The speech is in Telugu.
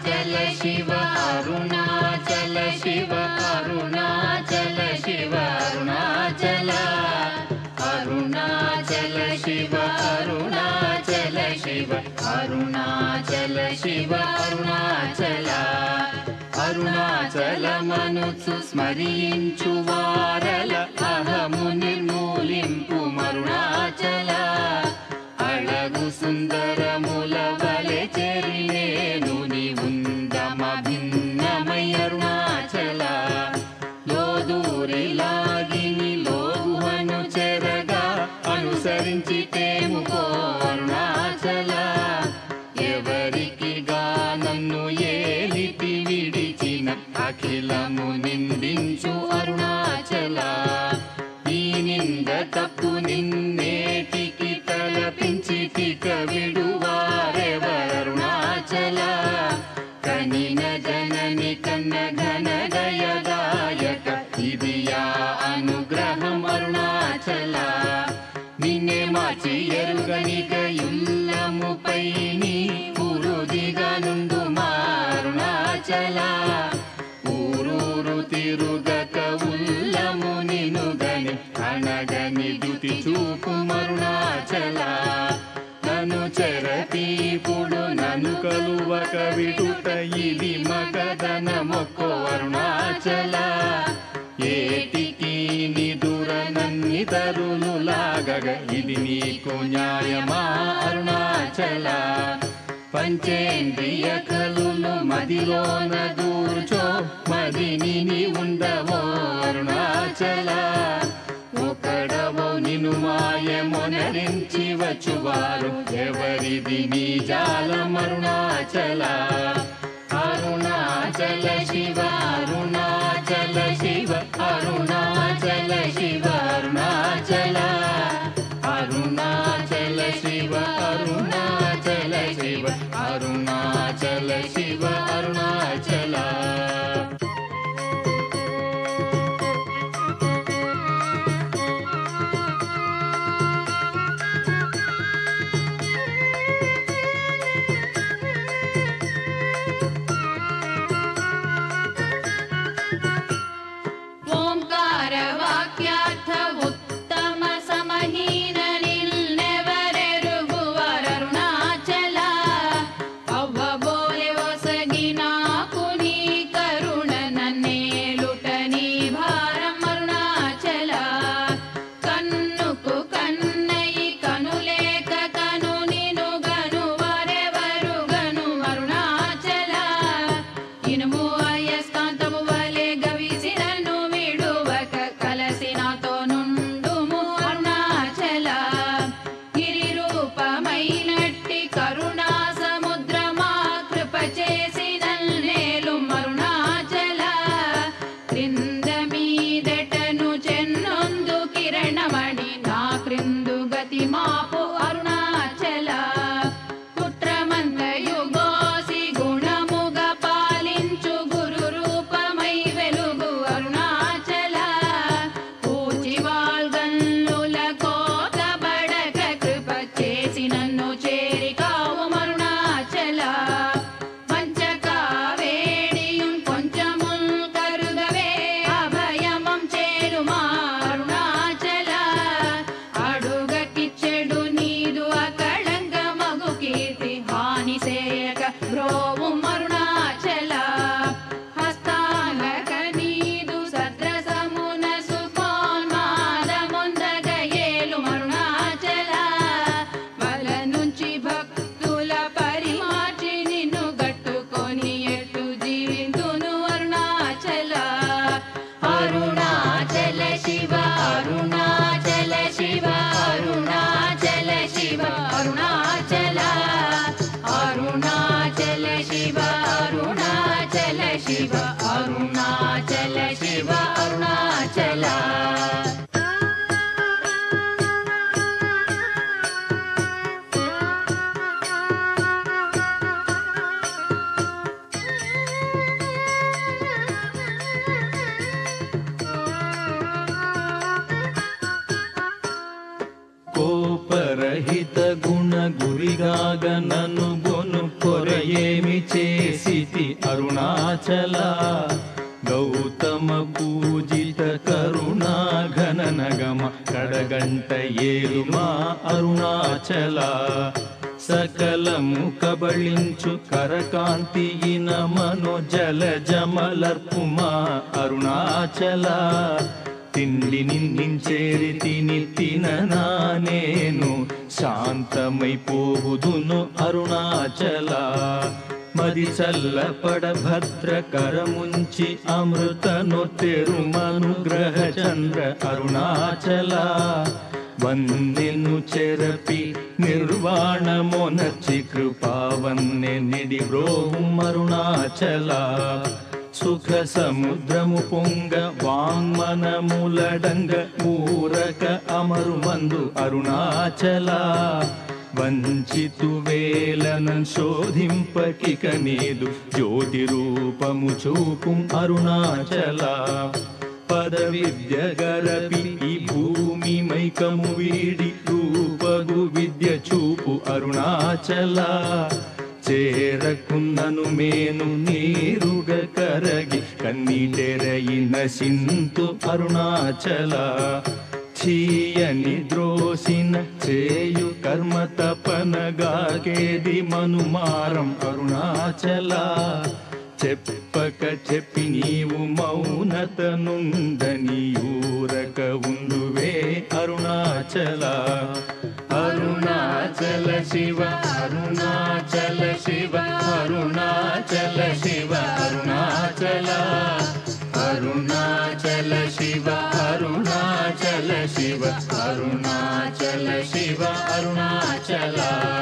अरुणाचल शिव अरुणाचल शिव अरुणाचल शिव अरुणाचल अरुणाचल शिव अरुणाचल शिव अरुणाचल शिव अरुणाचल अरुणाचलमनुचु स्मరించు వారల అహము నిర్మూలింపు అరుణాచల అళగు సుందరముల వలె చెరినేను నీవుందమ భిన్నమై అరుణాచల లోదూరిలాగిని లోగుహను చెరగా అనుసరించితేము పో అరుణాచల ఎవరికి నన్ను ఏలితి విడిచిన అఖిలము నిందించు అరుణాచల ఈ నింద తప్పు నిన్నేటికి తలపించితిక విడువారెవరుణాచల కనిన జనని కన్న ఘన దయదాయక ఇది యా అనుగ్రహం అరుణాచల నిన్నే మార్చి ఎరుగనిక యుల్లముపై నీ పురుదిగా నుండు అరుణాచల ఊరూరు తిరుగక ఉల్లము నినుగని అనగని దుతి చూపు అరుణాచల నన్ను చెరతీపుడు నన్ను కలువక విడుట ఇది మగదన మొక్కో అరుణాచల ఏటికి నిదుర నన్ని తరులు లాగగ ఇది నీకు న్యాయమా అరుణాచల పంచేంద్రియ కలులు మదిలోన దూర్చో మదిని ఉండవో అరుణాచల ఒకడవో నిను మాయమొనరించి వచ్చువారు ఎవరిది నీ జాలం అరుణాచల అరుణాచల శివ అరుణాచల శివ అరుణాచల శివ అరుణాచల అరుణాచల శివ అరుణాచల శివ అరుణాచల శివ అరుణాచల ಕೋಪರಹಿತ ಗುಣ ಗುರಿಗಾಗ ನನು ಗೊನು కొర ఏమి చేసితి అరుణాచల గౌతమ పూజిత కరుణా ఘననగమ కడగంట ఏలుమా అరుణాచల సకలము కబళించు కరకాంతియిన మనో జల జమలర్పుమా అరుణాచల తిండి నిందించేరి తిని తిననా నేను శాంతమైపోవుదును అరుణాచల మది చల్లపడ భద్ర కరముంచి అమృతను తెరుమనుగ్రహ చంద్ర అరుణాచల వందెను చెరపి నిర్వాణమొనర్చి కృపావన్నె నిడి బ్రోహం అరుణాచల సుఖ సముద్రము పొంగ వాంగ్మనములడంగ ఊరక అమరుమందు అరుణాచల వంచితు వేలన శోధింపకిక నీదు జ్యోతి రూపము చూపు అరుణాచల పద విద్య గరపి ఈ భూమి మైకము వీడి రూపగు విద్య చూపు అరుణాచల చేరకున్నను మేను నీరుగ కరగి కన్నీటెరయి నశింతు అరుణాచల చీయని ద్రోసిన చేయు కర్మ తపనగాకేది మనుమారం అరుణాచల చెప్పక చెప్పి నీవు మౌనత నుందని ఊరక ఉండువే అరుణాచల అరుణాచల శివ అరుణాచల శివ అరుణాచల శివ అరుణాచల అరుణాచల శివ అరుణాచల శివ అరుణాచల శివ అరుణాచల